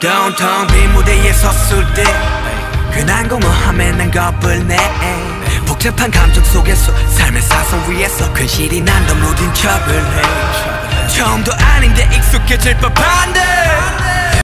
downtown 빈 무대에 섰을 때 흔한 공허함에 난 겁을 내 복잡한 감정 속에서 삶의 사선 위에서 근실이 난 더 무딘 척을 해 처음도 아닌데 익숙해질 법한데